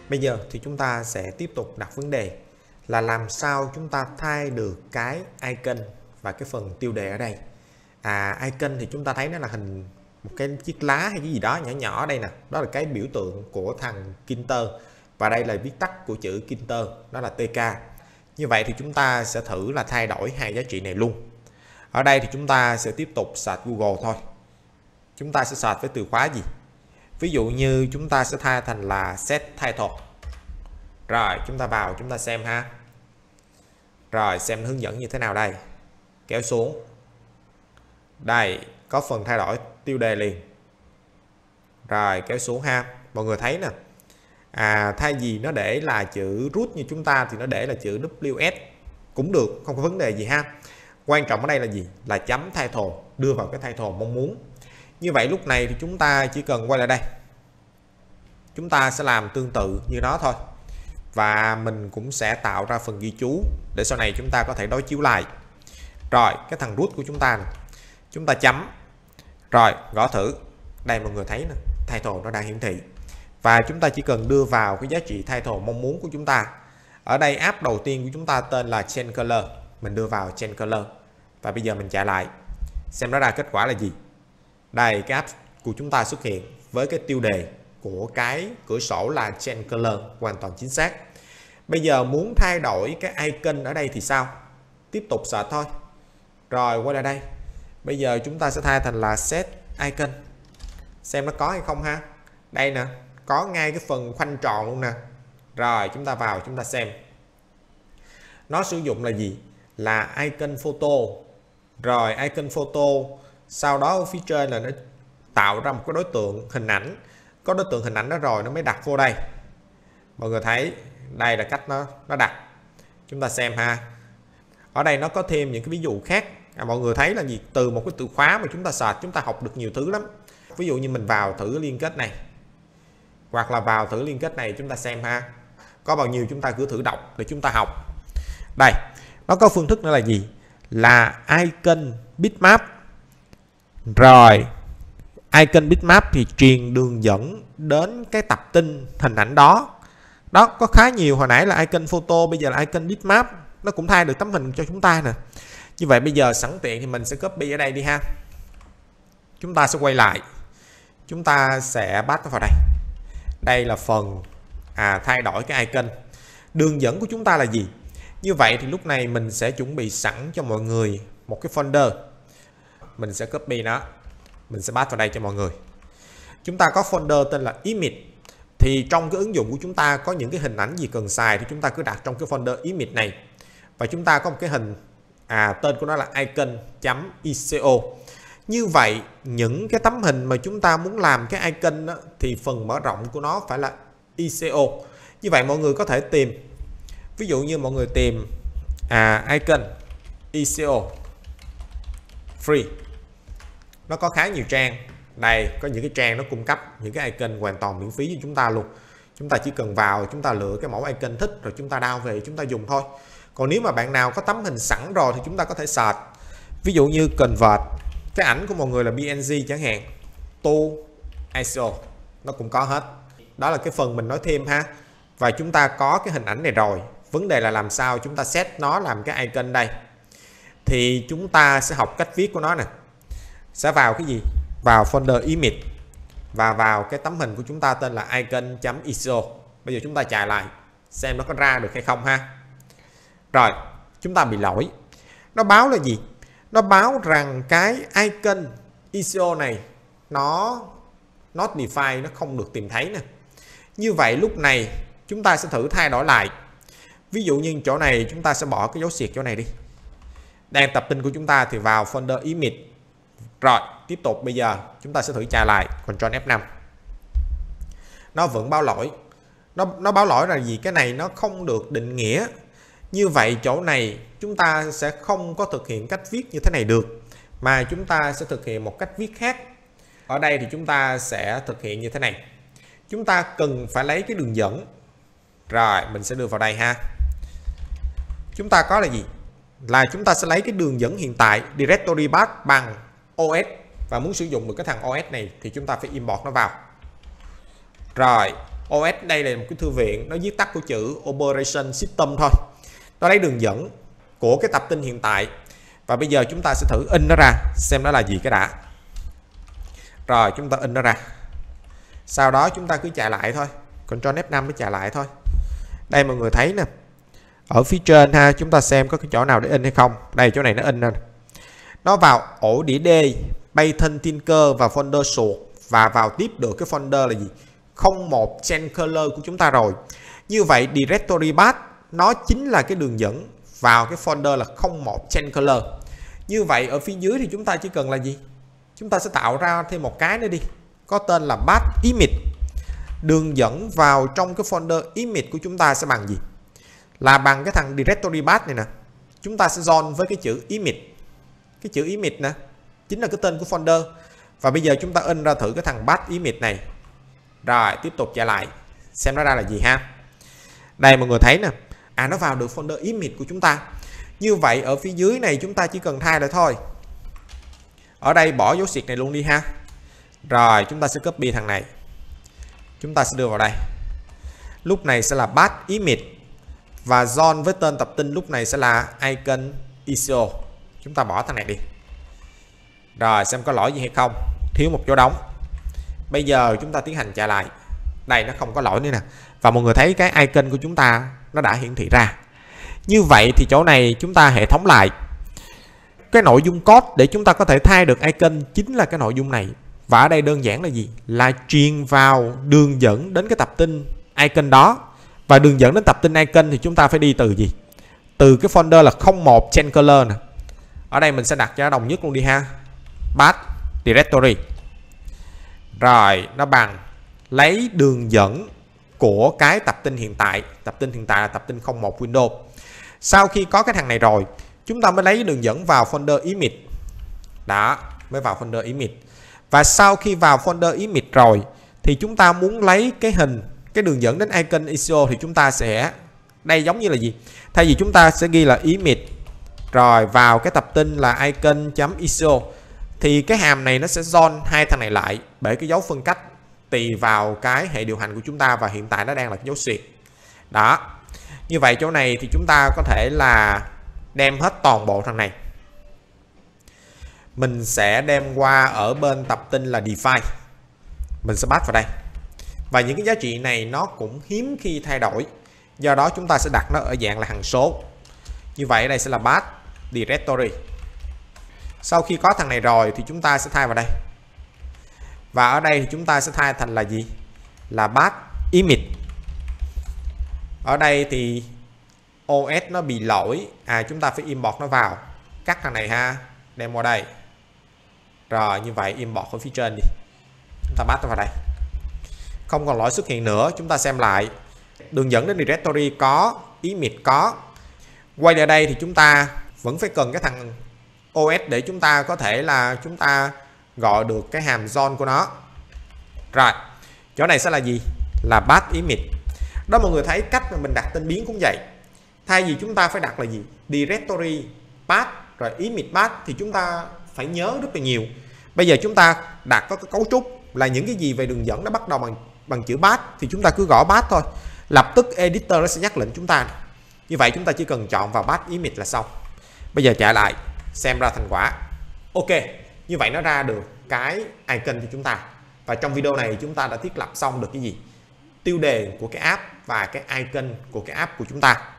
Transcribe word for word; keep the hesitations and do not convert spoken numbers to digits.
Bây giờ thì chúng ta sẽ tiếp tục đặt vấn đề là làm sao chúng ta thay được cái icon và cái phần tiêu đề ở đây. À, icon thì chúng ta thấy nó là hình một cái chiếc lá hay cái gì đó nhỏ nhỏ ở đây nè, đó là cái biểu tượng của thằng Kinter, và đây là viết tắt của chữ Kinter, đó là tê ca. Như vậy thì chúng ta sẽ thử là thay đổi hai giá trị này luôn. Ở đây thì chúng ta sẽ tiếp tục search Google thôi. Chúng ta sẽ search với từ khóa gì? Ví dụ như chúng ta sẽ thay thành là set title. Rồi chúng ta vào chúng ta xem ha. Rồi xem hướng dẫn như thế nào đây. Kéo xuống. Đây có phần thay đổi tiêu đề liền. Rồi kéo xuống ha. Mọi người thấy nè. À, thay vì nó để là chữ root như chúng ta thì nó để là chữ vê kép ét cũng được, không có vấn đề gì ha. Quan trọng ở đây là gì? Là chấm title, đưa vào cái title mong muốn. Như vậy lúc này thì chúng ta chỉ cần quay lại đây. Chúng ta sẽ làm tương tự như đó thôi. Và mình cũng sẽ tạo ra phần ghi chú để sau này chúng ta có thể đối chiếu lại. Rồi cái thằng root của chúng ta này, chúng ta chấm. Rồi gõ thử. Đây mọi người thấy nè, title nó đang hiển thị. Và chúng ta chỉ cần đưa vào cái giá trị title mong muốn của chúng ta. Ở đây app đầu tiên của chúng ta tên là change color. Mình đưa vào change color. Và bây giờ mình chạy lại. Xem nó ra kết quả là gì. Đây cái app của chúng ta xuất hiện với cái tiêu đề của cái cửa sổ là change color, hoàn toàn chính xác. Bây giờ muốn thay đổi cái icon ở đây thì sao? Tiếp tục search thôi. Rồi quay lại đây. Bây giờ chúng ta sẽ thay thành là set icon. Xem nó có hay không ha. Đây nè, có ngay cái phần khoanh tròn luôn nè. Rồi chúng ta vào chúng ta xem. Nó sử dụng là gì? Là icon photo. Rồi icon photo. Sau đó ở phía trên là nó tạo ra một cái đối tượng hình ảnh. Có đối tượng hình ảnh đó rồi nó mới đặt vô đây. Mọi người thấy đây là cách nó nó đặt. Chúng ta xem ha. Ở đây nó có thêm những cái ví dụ khác. À, mọi người thấy là gì? Từ một cái từ khóa mà chúng ta search chúng ta học được nhiều thứ lắm. Ví dụ như mình vào thử liên kết này. Hoặc là vào thử liên kết này chúng ta xem ha. Có bao nhiêu chúng ta cứ thử đọc để chúng ta học. Đây, nó có phương thức nữa là gì? Là icon bitmap. Rồi, icon bitmap thì truyền đường dẫn đến cái tập tin hình ảnh đó. Đó, có khá nhiều, hồi nãy là icon photo, bây giờ là icon bitmap. Nó cũng thay được tấm hình cho chúng ta nè. Như vậy bây giờ sẵn tiện thì mình sẽ copy ở đây đi ha. Chúng ta sẽ quay lại. Chúng ta sẽ bắt nó vào đây. Đây là phần à, thay đổi cái icon. Đường dẫn của chúng ta là gì? Như vậy thì lúc này mình sẽ chuẩn bị sẵn cho mọi người một cái folder. Mình sẽ copy nó. Mình sẽ bắt vào đây cho mọi người. Chúng ta có folder tên là image. Thì trong cái ứng dụng của chúng ta có những cái hình ảnh gì cần xài thì chúng ta cứ đặt trong cái folder image này. Và chúng ta có một cái hình à, tên của nó là icon.ico. Như vậy những cái tấm hình mà chúng ta muốn làm cái icon đó, thì phần mở rộng của nó phải là ico. Như vậy mọi người có thể tìm. Ví dụ như mọi người tìm à, icon ico free. Nó có khá nhiều trang. Đây có những cái trang nó cung cấp những cái icon hoàn toàn miễn phí cho chúng ta luôn. Chúng ta chỉ cần vào chúng ta lựa cái mẫu icon thích rồi chúng ta download về chúng ta dùng thôi. Còn nếu mà bạn nào có tấm hình sẵn rồi thì chúng ta có thể search. Ví dụ như convert cái ảnh của mọi người là pê en giê chẳng hạn, to iso, nó cũng có hết. Đó là cái phần mình nói thêm ha. Và chúng ta có cái hình ảnh này rồi. Vấn đề là làm sao chúng ta set nó làm cái icon đây. Thì chúng ta sẽ học cách viết của nó nè. Sẽ vào cái gì? Vào folder image và vào cái tấm hình của chúng ta tên là icon.iso. Bây giờ chúng ta chạy lại xem nó có ra được hay không ha. Rồi, chúng ta bị lỗi. Nó báo là gì? Nó báo rằng cái icon ico này nó not defined, nó không được tìm thấy nè. Như vậy lúc này chúng ta sẽ thử thay đổi lại. Ví dụ như chỗ này chúng ta sẽ bỏ cái dấu xẹt chỗ này đi. Đang tập tin của chúng ta thì vào folder image. Rồi, tiếp tục bây giờ chúng ta sẽ thử tra lại Ctrl F năm. Nó vẫn báo lỗi. Nó nó báo lỗi là gì? Cái này nó không được định nghĩa. Như vậy chỗ này chúng ta sẽ không có thực hiện cách viết như thế này được, mà chúng ta sẽ thực hiện một cách viết khác. Ở đây thì chúng ta sẽ thực hiện như thế này. Chúng ta cần phải lấy cái đường dẫn. Rồi mình sẽ đưa vào đây ha. Chúng ta có là gì? Là chúng ta sẽ lấy cái đường dẫn hiện tại directory path bằng ô ét. Và muốn sử dụng được cái thằng ô ét này thì chúng ta phải import nó vào. Rồi ô ét đây là một cái thư viện, nó viết tắt của chữ Operation System thôi. Nó lấy đường dẫn của cái tập tin hiện tại. Và bây giờ chúng ta sẽ thử in nó ra xem nó là gì cái đã. Rồi chúng ta in nó ra. Sau đó chúng ta cứ chạy lại thôi. Ctrl F năm mới chạy lại thôi. Đây mọi người thấy nè. Ở phía trên ha, chúng ta xem có cái chỗ nào để in hay không. Đây chỗ này nó in nè. Nó vào ổ đĩa D, Python Tinker và folder suột, và vào tiếp được cái folder là gì? không một Chanceller của chúng ta rồi. Như vậy directory path nó chính là cái đường dẫn vào cái folder là không một Chanceller. Như vậy ở phía dưới thì chúng ta chỉ cần là gì? Chúng ta sẽ tạo ra thêm một cái nữa đi, có tên là path image. Đường dẫn vào trong cái folder image của chúng ta sẽ bằng gì? Là bằng cái thằng directory path này nè. Chúng ta sẽ join với cái chữ image. Cái chữ image nè chính là cái tên của folder. Và bây giờ chúng ta in ra thử cái thằng path image này. Rồi tiếp tục chạy lại xem nó ra là gì ha. Đây mọi người thấy nè. À nó vào được folder image của chúng ta. Như vậy ở phía dưới này chúng ta chỉ cần thay lại thôi. Ở đây bỏ dấu xịt này luôn đi ha. Rồi chúng ta sẽ copy thằng này. Chúng ta sẽ đưa vào đây. Lúc này sẽ là path image. Và join với tên tập tin lúc này sẽ là icon i xê o. Chúng ta bỏ thằng này đi. Rồi xem có lỗi gì hay không. Thiếu một chỗ đóng. Bây giờ chúng ta tiến hành chạy lại. Đây nó không có lỗi nữa nè. Và mọi người thấy cái icon của chúng ta nó đã hiển thị ra. Như vậy thì chỗ này chúng ta hệ thống lại. Cái nội dung code để chúng ta có thể thay được icon chính là cái nội dung này. Và ở đây đơn giản là gì? Là truyền vào đường dẫn đến cái tập tin icon đó. Và đường dẫn đến tập tin icon thì chúng ta phải đi từ gì? Từ cái folder là không một Chanceller nè. Ở đây mình sẽ đặt cho đồng nhất luôn đi ha. Path directory. Rồi nó bằng lấy đường dẫn của cái tập tin hiện tại. Tập tin hiện tại là tập tin không một Windows. Sau khi có cái thằng này rồi, chúng ta mới lấy đường dẫn vào folder image. Đó, mới vào folder image. Và sau khi vào folder image rồi thì chúng ta muốn lấy cái hình, cái đường dẫn đến icon i xê o thì chúng ta sẽ, đây giống như là gì? Thay vì chúng ta sẽ ghi là image rồi vào cái tập tin là icon.i xê o thì cái hàm này nó sẽ join hai thằng này lại bởi cái dấu phân cách tùy vào cái hệ điều hành của chúng ta, và hiện tại nó đang là cái dấu xuyệt. Đó. Như vậy chỗ này thì chúng ta có thể là đem hết toàn bộ thằng này. Mình sẽ đem qua ở bên tập tin là define. Mình sẽ pass vào đây. Và những cái giá trị này nó cũng hiếm khi thay đổi. Do đó chúng ta sẽ đặt nó ở dạng là hằng số. Như vậy đây sẽ là path directory. Sau khi có thằng này rồi thì chúng ta sẽ thay vào đây. Và ở đây thì chúng ta sẽ thay thành là gì? Là path image. Ở đây thì ô ét nó bị lỗi. À chúng ta phải import nó vào. Cắt thằng này ha. Đem qua đây. Rồi như vậy import ở phía trên đi. Chúng ta pass nó vào đây. Không còn lỗi xuất hiện nữa. Chúng ta xem lại. Đường dẫn đến directory có. Image có. Quay lại đây thì chúng ta vẫn phải cần cái thằng ô ét để chúng ta có thể là chúng ta gọi được cái hàm join của nó. Rồi. Chỗ này sẽ là gì? Là path image. Đó mọi người thấy cách mà mình đặt tên biến cũng vậy. Thay vì chúng ta phải đặt là gì? Directory path rồi image path thì chúng ta phải nhớ rất là nhiều. Bây giờ chúng ta đặt có cái cấu trúc là những cái gì về đường dẫn nó bắt đầu bằng bằng chữ path thì chúng ta cứ gõ path thôi. Lập tức editor nó sẽ nhắc lệnh chúng ta. Như vậy chúng ta chỉ cần chọn vào path image là xong. Bây giờ chạy lại xem ra thành quả. Ok, như vậy nó ra được cái icon cho chúng ta. Và trong video này chúng ta đã thiết lập xong được cái gì? Tiêu đề của cái app và cái icon của cái app của chúng ta.